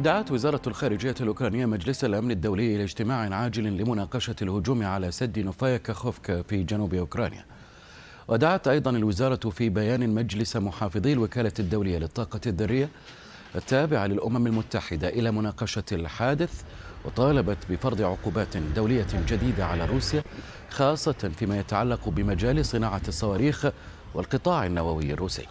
دعت وزارة الخارجية الأوكرانية مجلس الأمن الدولي إلى اجتماع عاجل لمناقشة الهجوم على سد نوفايا كاخوفكا في جنوب أوكرانيا. ودعت أيضا الوزارة في بيان مجلس محافظي الوكالة الدولية للطاقة الذرية التابعة للأمم المتحدة إلى مناقشة الحادث، وطالبت بفرض عقوبات دولية جديدة على روسيا، خاصة فيما يتعلق بمجال صناعة الصواريخ والقطاع النووي الروسي.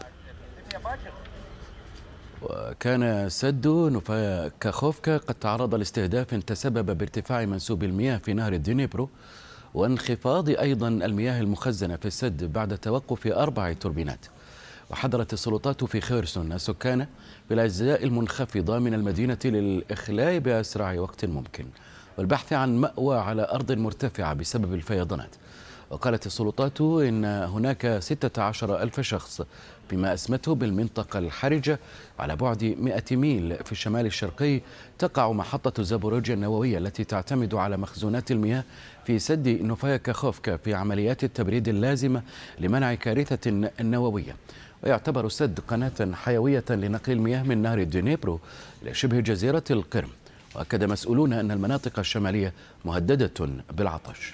وكان سد نوفايا كاخوفكا قد تعرض لاستهداف تسبب بارتفاع منسوب المياه في نهر الدنيبرو وانخفاض أيضا المياه المخزنة في السد بعد توقف 4 توربينات. وحذرت السلطات في خيرسون السكان في الأجزاء المنخفضة من المدينة للإخلاء بأسرع وقت ممكن والبحث عن مأوى على أرض مرتفعة بسبب الفيضانات. وقالت السلطات إن هناك 16 ألف شخص، بما أسمته بالمنطقة الحرجة على بعد 100 ميل في الشمال الشرقي تقع محطة زابوروجيا النووية التي تعتمد على مخزونات المياه في سد نوفايا كاخوفكا في عمليات التبريد اللازمة لمنع كارثة نووية. ويعتبر السد قناة حيوية لنقل المياه من نهر الدنيبرو إلى شبه جزيرة القرم. وأكد مسؤولون أن المناطق الشمالية مهددة بالعطش.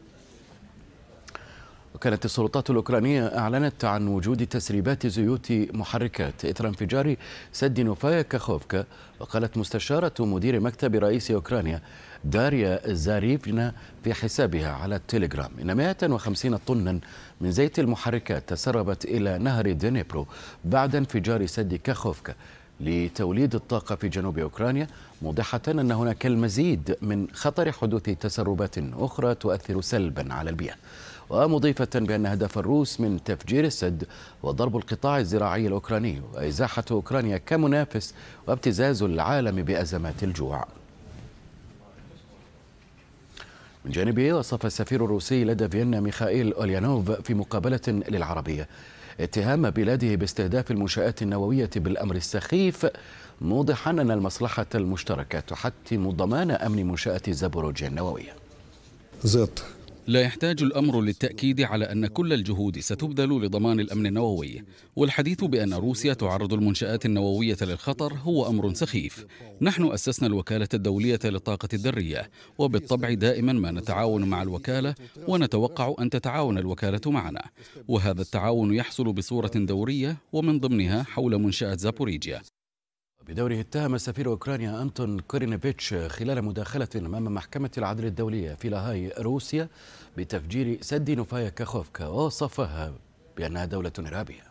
وكانت السلطات الأوكرانية أعلنت عن وجود تسريبات زيوت محركات إثر انفجار سد نوفايا كاخوفكا. وقالت مستشارة مدير مكتب رئيس أوكرانيا داريا زاريفنا في حسابها على التليجرام إن 150 طنا من زيت المحركات تسربت إلى نهر دنيبرو بعد انفجار سد كاخوفكا لتوليد الطاقة في جنوب أوكرانيا، موضحة أن هناك المزيد من خطر حدوث تسربات أخرى تؤثر سلبا على البيئة. ومضيفة بأن هدف الروس من تفجير السد هو ضرب القطاع الزراعي الأوكراني وإزاحة أوكرانيا كمنافس وابتزاز العالم بأزمات الجوع. من جانبه وصف السفير الروسي لدى فيينا ميخائيل أوليانوف في مقابلة للعربية اتهام بلاده باستهداف المنشآت النووية بالأمر السخيف، موضحا أن المصلحة المشتركة تحتم ضمان أمن منشآت زابوروجيا النووية. لا يحتاج الأمر للتأكيد على أن كل الجهود ستبذل لضمان الأمن النووي، والحديث بأن روسيا تعرض المنشآت النووية للخطر هو أمر سخيف. نحن أسسنا الوكالة الدولية للطاقة الذرية، وبالطبع دائما ما نتعاون مع الوكالة ونتوقع أن تتعاون الوكالة معنا، وهذا التعاون يحصل بصورة دورية ومن ضمنها حول منشأة زابوريجيا. بدوره اتهم سفير أوكرانيا أنتون كورينيفيتش خلال مداخلة أمام محكمة العدل الدولية في لاهاي روسيا بتفجير سد نوفايا كاخوفكا، ووصفها بأنها دولة إرهابية.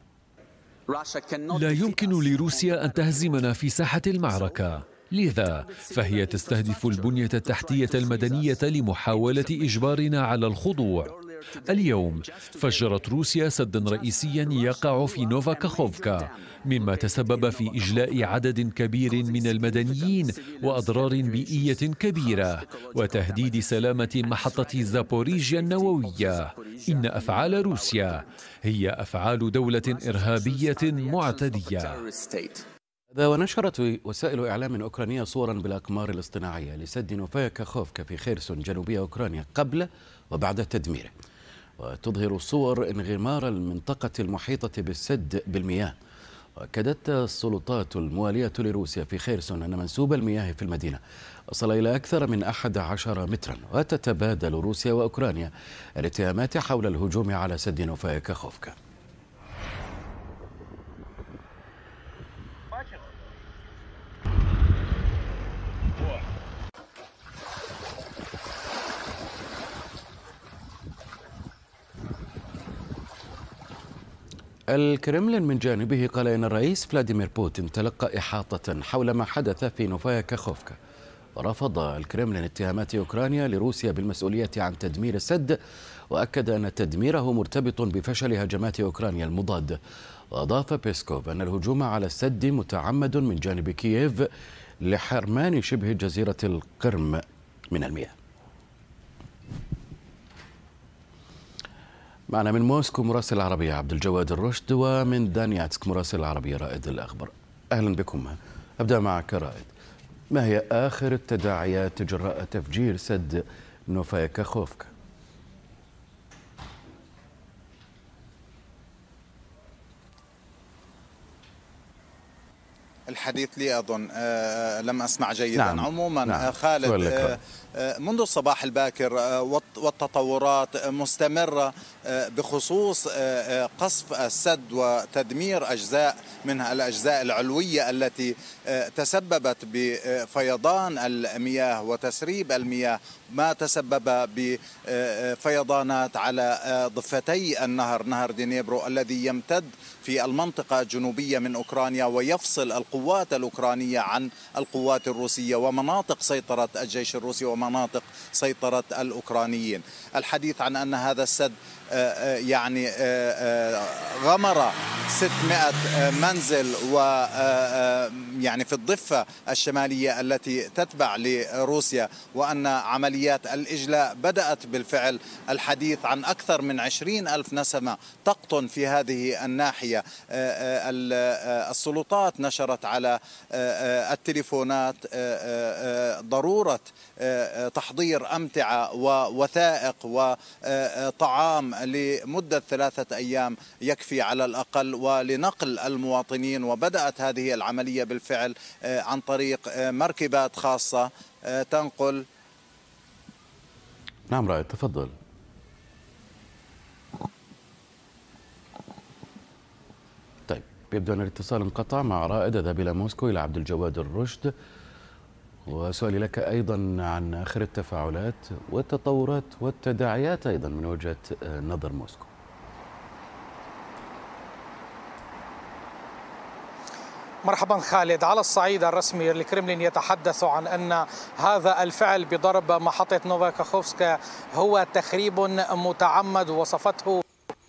لا يمكن لروسيا أن تهزمنا في ساحة المعركة، لذا فهي تستهدف البنية التحتية المدنية لمحاولة إجبارنا على الخضوع. اليوم فجرت روسيا سدا رئيسيا يقع في نوفا كاخوفكا، مما تسبب في إجلاء عدد كبير من المدنيين وأضرار بيئية كبيرة وتهديد سلامة محطة زابوريجيا النووية. إن أفعال روسيا هي أفعال دولة إرهابية معتدية. ونشرت وسائل إعلام أوكرانية صورا بالأقمار الاصطناعية لسد نوفايا كاخوفكا في خيرسون جنوبية أوكرانيا قبل وبعد تدميره، وتظهر صور انغمار المنطقة المحيطة بالسد بالمياه. وأكدت السلطات الموالية لروسيا في خيرسون أن منسوب المياه في المدينة وصل إلى أكثر من 11 مترا. وتتبادل روسيا وأوكرانيا الاتهامات حول الهجوم على سد نوفايا كاخوفكا. الكرملين من جانبه قال إن الرئيس فلاديمير بوتين تلقى إحاطة حول ما حدث في نوفايا كاخوفكا. ورفض الكرملين اتهامات أوكرانيا لروسيا بالمسؤولية عن تدمير السد، وأكد أن تدميره مرتبط بفشل هجمات أوكرانيا المضادة. وأضاف بيسكوف أن الهجوم على السد متعمد من جانب كييف لحرمان شبه جزيرة القرم من المياه. معنا من موسكو مراسل العربية عبد الجواد الرشد، ومن دانياتسك مراسل العربية رائد الأخبر. أهلا بكم. أبدأ معك رائد، ما هي آخر التداعيات جراء تفجير سد نوفايا كاخوفكا؟ الحديث لي أظن لم أسمع جيدا. نعم. عموما نعم. خالد، منذ الصباح الباكر والتطورات مستمرة بخصوص قصف السد وتدمير أجزاء منها، الأجزاء العلوية التي تسببت بفيضان المياه وتسريب المياه، ما تسبب بفيضانات على ضفتي النهر، نهر دنيبرو الذي يمتد في المنطقة الجنوبية من أوكرانيا ويفصل القوات الأوكرانية عن القوات الروسية ومناطق سيطرة الجيش الروسي ومناطق سيطرة الأوكرانيين. الحديث عن أن هذا السد يعني غمر 600 منزل ويعني في الضفة الشمالية التي تتبع لروسيا، وأن عمليات الإجلاء بدأت بالفعل. الحديث عن أكثر من 20,000 نسمة تقطن في هذه الناحية. السلطات نشرت على التليفونات ضرورة تحضير أمتعة ووثائق وطعام لمدة 3 أيام يكفي على الأقل ولنقل المواطنين، وبدأت هذه العملية بالفعل عن طريق مركبات خاصة تنقل. نعم رائد، تفضل. طيب، يبدو أن الاتصال انقطع مع رائد. أذهب إلى موسكو إلى عبد الجواد الرشد، وسؤالي لك أيضا عن آخر التفاعلات والتطورات والتداعيات أيضا من وجهة نظر موسكو. مرحبا خالد. على الصعيد الرسمي الكرملين يتحدث عن أن هذا الفعل بضرب محطة نوفاكاخوفسكا هو تخريب متعمد، وصفته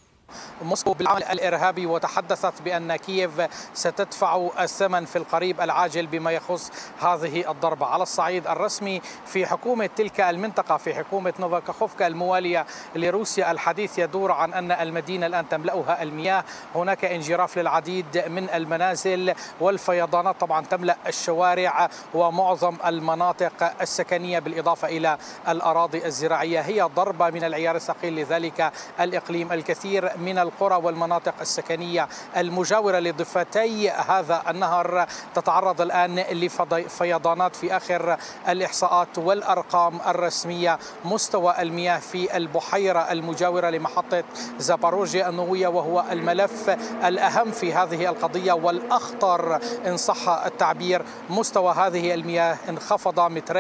موسكو بالعمل الإرهابي، وتحدثت بأن كييف ستدفع الثمن في القريب العاجل بما يخص هذه الضربة. على الصعيد الرسمي في حكومة تلك المنطقة، في حكومة نوفاكاخوفكا الموالية لروسيا، الحديث يدور عن أن المدينة الآن تملأها المياه، هناك انجراف للعديد من المنازل، والفيضانات طبعا تملأ الشوارع ومعظم المناطق السكنية بالإضافة إلى الأراضي الزراعية. هي ضربة من العيار الثقيل لذلك الإقليم. الكثير من القرى والمناطق السكنية المجاورة لضفتي هذا النهر تتعرض الآن لفيضانات. في آخر الإحصاءات والأرقام الرسمية، مستوى المياه في البحيرة المجاورة لمحطة زاباروجيا النووية، وهو الملف الأهم في هذه القضية والأخطر إن صح التعبير، مستوى هذه المياه انخفض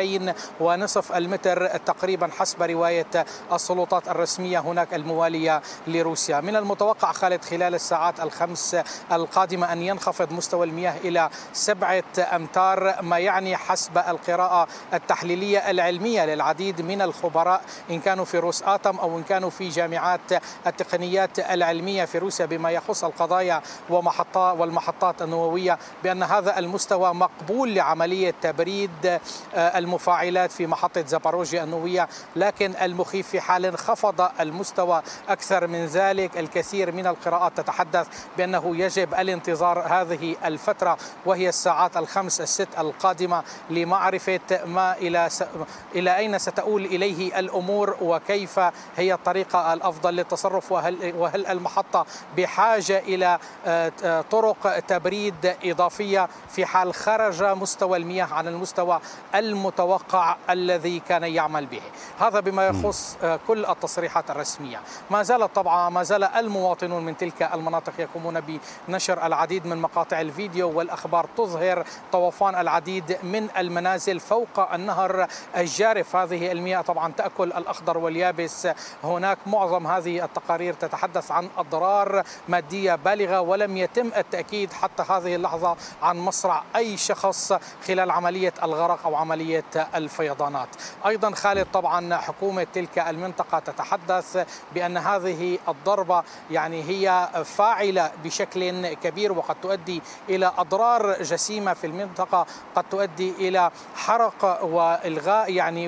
2.5 المتر تقريبا حسب رواية السلطات الرسمية هناك الموالية لروسيا. من المتوقع خالد خلال الساعات ال5 القادمة أن ينخفض مستوى المياه إلى 7 أمتار، ما يعني حسب القراءة التحليلية العلمية للعديد من الخبراء إن كانوا في روساتوم أو إن كانوا في جامعات التقنيات العلمية في روسيا بما يخص القضايا والمحطات النووية، بأن هذا المستوى مقبول لعملية تبريد المفاعلات في محطة زاباروجيا النووية. لكن المخيف في حال انخفض المستوى أكثر من ذلك، الكثير من القراءات تتحدث بأنه يجب الانتظار هذه الفترة وهي الساعات ال5-6 القادمة لمعرفة ما إلى أين ستؤول إليه الأمور، وكيف هي الطريقة الأفضل للتصرف، وهل المحطة بحاجة إلى طرق تبريد إضافية في حال خرج مستوى المياه عن المستوى المتوقع الذي كان يعمل به. هذا بما يخص كل التصريحات الرسمية. ما زال المواطنون من تلك المناطق يقومون بنشر العديد من مقاطع الفيديو والأخبار تظهر طوفان العديد من المنازل فوق النهر الجارف. هذه المياه طبعا تأكل الأخضر واليابس هناك. معظم هذه التقارير تتحدث عن أضرار مادية بالغة، ولم يتم التأكيد حتى هذه اللحظة عن مصرع أي شخص خلال عملية الغرق أو عملية الفيضانات. أيضا خالد طبعا حكومة تلك المنطقة تتحدث بأن هذه الضربة يعني هي فاعلة بشكل كبير، وقد تؤدي إلى أضرار جسيمة في المنطقة، قد تؤدي إلى حرق وإلغاء يعني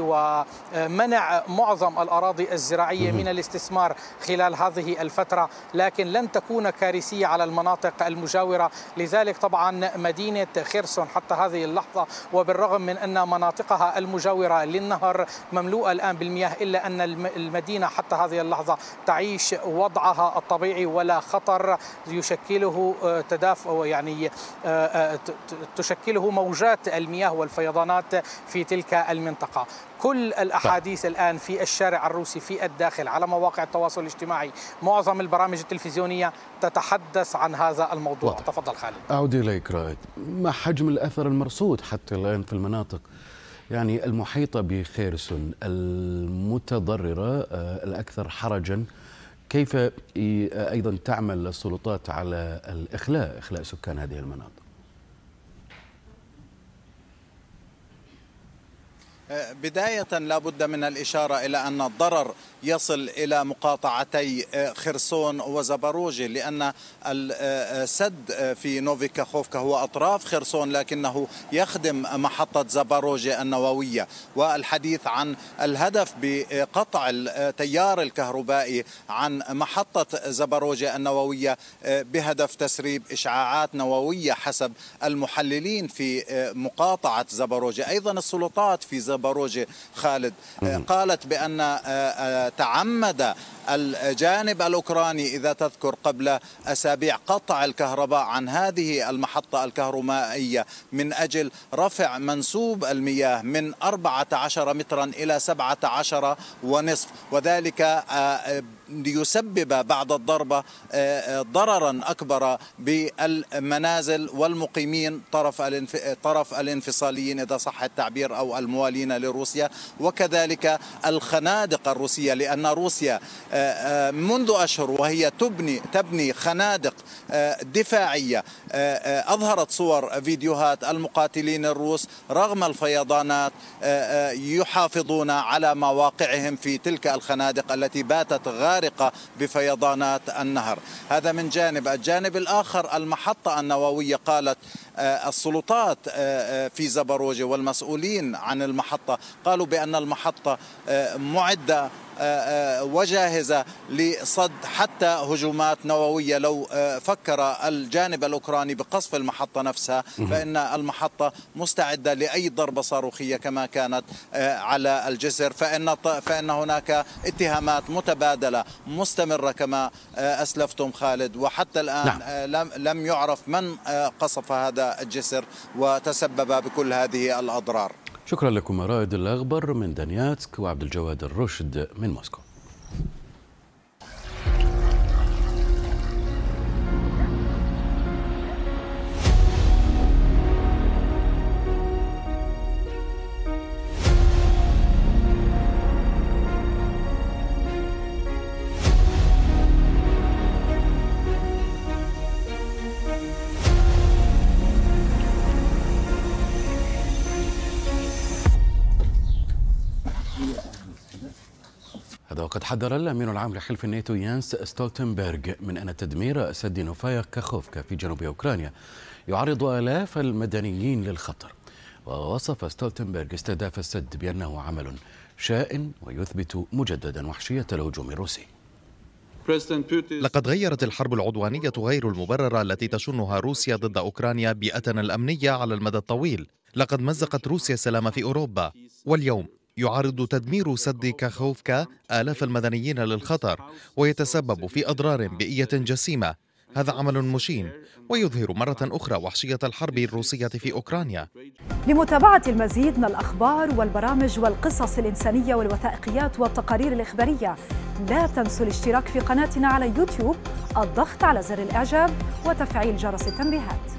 ومنع معظم الأراضي الزراعية من الاستثمار خلال هذه الفترة، لكن لن تكون كارثية على المناطق المجاورة. لذلك طبعا مدينة خيرسون حتى هذه اللحظة، وبالرغم من أن مناطقها المجاورة للنهر مملوءة الآن بالمياه، إلا أن المدينة حتى هذه اللحظة تعيش وضعها الطبيعي ولا خطر يشكله تشكله موجات المياه والفيضانات في تلك المنطقة. كل الأحاديث الآن في الشارع الروسي في الداخل على مواقع التواصل الاجتماعي، معظم البرامج التلفزيونية تتحدث عن هذا الموضوع. تفضل خالد. أعود إليك رائد. ما حجم الأثر المرصود حتى الآن في المناطق يعني المحيطة بخيرسون المتضررة الأكثر حرجا؟ كيف أيضا تعمل السلطات على إخلاء سكان هذه المناطق؟ بداية لا بد من الإشارة إلى أن الضرر يصل إلى مقاطعتي خرسون وزاباروجي، لأن السد في نوفي كاخوفكا هو أطراف خرسون لكنه يخدم محطة زاباروجي النووية. والحديث عن الهدف بقطع التيار الكهربائي عن محطة زاباروجي النووية بهدف تسريب إشعاعات نووية حسب المحللين في مقاطعة زاباروجي. أيضا السلطات في زاباروجي خالد قالت بأن تعمد الجانب الأوكراني إذا تذكر قبل أسابيع قطع الكهرباء عن هذه المحطة الكهرومائية من أجل رفع منسوب المياه من 14 مترا إلى 17.5، وذلك ليسبب بعد الضربة ضررا أكبر بالمنازل والمقيمين طرف الانفصاليين إذا صح التعبير أو الموالين لروسيا، وكذلك الخنادق الروسية، لأن روسيا منذ أشهر وهي تبني خنادق دفاعية. أظهرت صور فيديوهات المقاتلين الروس رغم الفيضانات يحافظون على مواقعهم في تلك الخنادق التي باتت غارقة بفيضانات النهر. هذا من جانب. الجانب الآخر المحطة النووية، قالت السلطات في زاباروجي والمسؤولين عن المحطة قالوا بأن المحطة معدة وجاهزة لصد حتى هجومات نووية. لو فكر الجانب الأوكراني بقصف المحطة نفسها فإن المحطة مستعدة لأي ضربة صاروخية كما كانت على الجسر، فإن هناك اتهامات متبادلة مستمرة كما أسلفتم خالد، وحتى الآن لم يعرف من قصف هذا الجسر وتسبب بكل هذه الأضرار. شكرا لكم رائد الأغبر من دانياتسك وعبد الجواد الرشد من موسكو. وقد حذر الأمين العام لحلف الناتو يانس ستولتنبرغ من أن تدمير سد نوفايا كاخوفكا في جنوب أوكرانيا يعرض آلاف المدنيين للخطر. ووصف ستولتنبرغ استهداف السد بأنه عمل شائن ويثبت مجددا وحشية الهجوم الروسي. لقد غيرت الحرب العدوانية غير المبررة التي تشنها روسيا ضد أوكرانيا بيئتنا الأمنية على المدى الطويل. لقد مزقت روسيا السلام في أوروبا، واليوم يعرض تدمير سد كاخوفكا آلاف المدنيين للخطر ويتسبب في أضرار بيئية جسيمة. هذا عمل مشين ويظهر مرة أخرى وحشية الحرب الروسية في أوكرانيا. لمتابعة المزيد من الأخبار والبرامج والقصص الإنسانية والوثائقيات والتقارير الإخبارية، لا تنسوا الاشتراك في قناتنا على يوتيوب، الضغط على زر الإعجاب وتفعيل جرس التنبيهات.